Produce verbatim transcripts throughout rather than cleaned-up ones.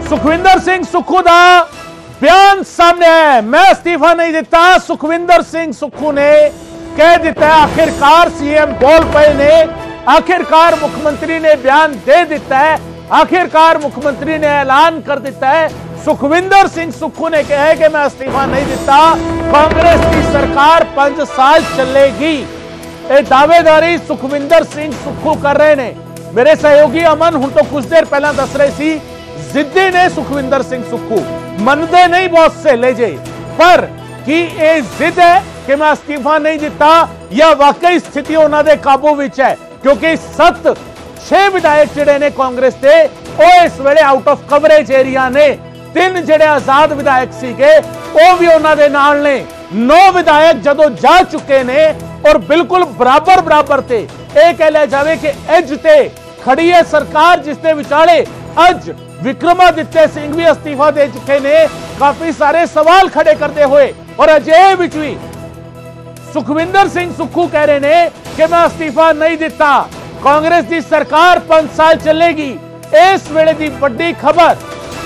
सुखविंदर सिंह सुक्खू का बयान सामने है। मैं इस्तीफा नहीं देता, सुखविंदर सिंह सुक्खू ने कह दिता है। आखिरकार सीएम बोल पे ने, आखिरकार मुख्यमंत्री ने बयान दे दिता है, आखिरकार मुख्यमंत्री ने ऐलान कर दिता है। सुखविंदर सिंह सुक्खू ने कहा है कि मैं इस्तीफा नहीं देता, कांग्रेस की सरकार पांच साल चलेगी। ये दावेदारी सुखविंदर सिंह सुक्खू कर रहे ने। मेरे सहयोगी अमन हूं तो कुछ देर पहला दस रहे सी, जिद्दी ने सुखविंदर सिंह सुक्खू मनदे नहीं बहुत से ले जे, पर की ये जिद है कि मैं इस्तीफा नहीं देता या वाकई स्थिति उन्होंने काबू विच है? क्योंकि सत छह विधायक जिहड़े ने कांग्रेस के वो इस वेले आउट ऑफ कवरेज एरिया ने। तीन जिहड़े आजाद विधायक सीगे वो भी उन्होंने नाल ने। नौ विधायक जदों जा चुके ने और बिल्कुल बराबर बराबर थे। यह कह लिया जाए कि अज ते खड़ी है सरकार जिसके विचाले अज विक्रमादित्य सिंह भी इस्तीफा दे चुके ने। काफी सारे सवाल खड़े करते हुए और अजय विच भी सुखविंदर सिंह सुक्खू कह रहे ने कि मैं इस्तीफा नहीं दिता, कांग्रेस की सरकार पांच साल चलेगी। इस वेले की बड़ी खबर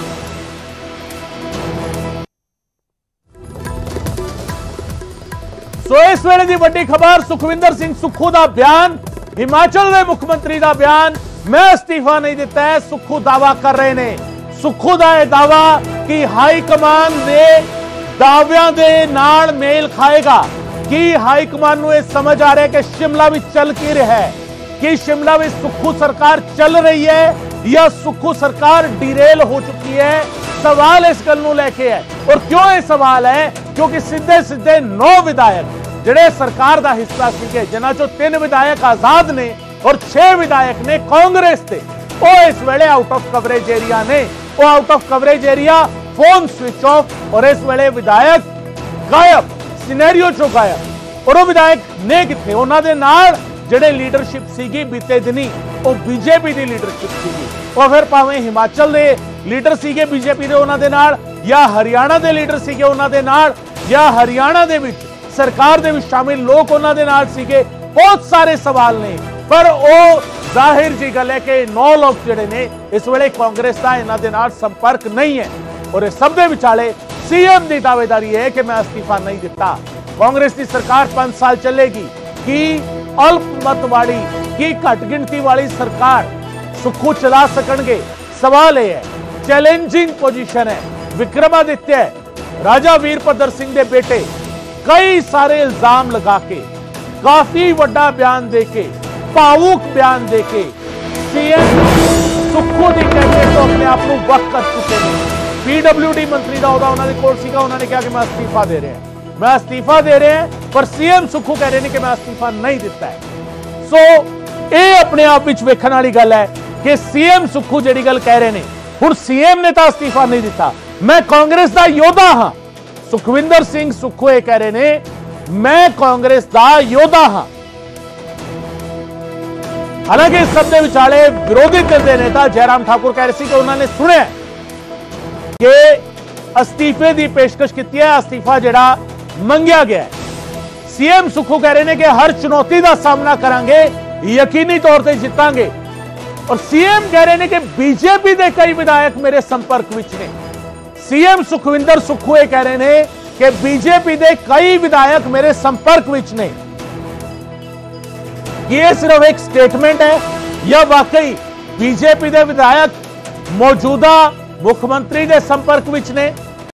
सो इस वेले की बड़ी खबर सुखविंदर सिंह सुक्खू का बयान, हिमाचल के मुख्यमंत्री का बयान, मैं इस्तीफा नहीं दिता है। सुक्खू दावा कर रहे ने। सुक्खू का यह दावा कि हाई कमान ने दाव्यां दे नाल मेल खाएगा कि हाई कमान नूं यह समझ आ रहा है कि शिमला में चल की रहा है, कि शिमला में सुक्खू सरकार चल रही है या सुक्खू सरकार डिरेल हो चुकी है। सवाल इस गल नूं लेके है। और क्यों यह सवाल है? क्योंकि सीधे सीधे नौ विधायक जिहड़े सरकार का हिस्सा सीगे, जिन्हां चों तीन विधायक आजाद ने और छह विधायक ने कांग्रेस थे, वो इस वेले आउट ऑफ कवरेज एरिया ने। वो out of coverage area, phone switch off और इस वेले विधायक गायब, सिनेरियो चो गायब। और वो विधायक ने किथे? उन्हां दे नाल जिहड़े लीडरशिप सीगी बीते दिनी वो बीजेपी की लीडरशिप सीगी। और फिर भावें हिमाचल के लीडर सीगे बीजेपी दे उन्हां दे नाल, या हरियाणा के लीडर सीगे उन्हां दे नाल, या हरियाणा दे विच सरकार दे विच शामिल लोग उन्हां दे नाल सीगे। बहुत सारे सवाल ने, पर वो जाहिर जी गल है कि नौ लोग जिहड़े ने इस वेले कांग्रेस का इन्हां दे नाल संपर्क नहीं है। और इस सब दे विचाले सीएम की दावेदारी है कि मैं इस्तीफा नहीं दिता, कांग्रेस की सरकार पांच साल चलेगी। कि अल्पमत वाली की घट गिनती वाली सरकार सुक्खू चला सकणगे? सवाल यह है। चैलेंजिंग पोजीशन है। विक्रमादित्य राजा वीरभद्र सिंह के बेटे कई सारे इल्जाम लगा के, काफी बड़ा बयान देके, भावुक बयान देके सीएम सुक्खू की कैबिनेट तो अपने आप को वक्त कर चुके हैं। पीडब्ल्यूडी मंत्री का ओहदा उन्होंने कोल सीगा, उन्होंने कहा कि मैं इस्तीफा दे रहे हैं, मैं इस्तीफा दे रहे हैं, पर सीएम सुक्खू कह रहे हैं कि मैं इस्तीफा नहीं दिता है। सो ये अपने आप में वेखण वाली गल है कि सीएम सुक्खू जिहड़ी गल कह रहे हैं, हुण सीएम ने तो इस्तीफा नहीं दिता, मैं कांग्रेस का योद्धा हाँ। सुखविंदर सिंह सुक्खू ये कह रहे हैं मैं कांग्रेस का योद्धा हाँ। हालांकि इस सब के विचाले विरोधी धिर के नेता जयराम ठाकुर कह रहे थे कि उन्होंने सुनिया कि अस्तीफे की पेशकश की है, अस्तीफा जिहड़ा मंगिया गया है। सीएम सुक्खू कह रहे हैं कि हर चुनौती का सामना करांगे, यकीनी तौर पर जितांगे। और सीएम कह रहे हैं कि बीजेपी के कई विधायक मेरे संपर्क विच ने। सीएम सुखविंदर सुक्खू ये कह रहे हैं कि बीजेपी के कई विधायक मेरे संपर्क विच ने। ये सिर्फ एक स्टेटमेंट है या वाकई बीजेपी के विधायक मौजूदा मुख्यमंत्री के संपर्क विच ने?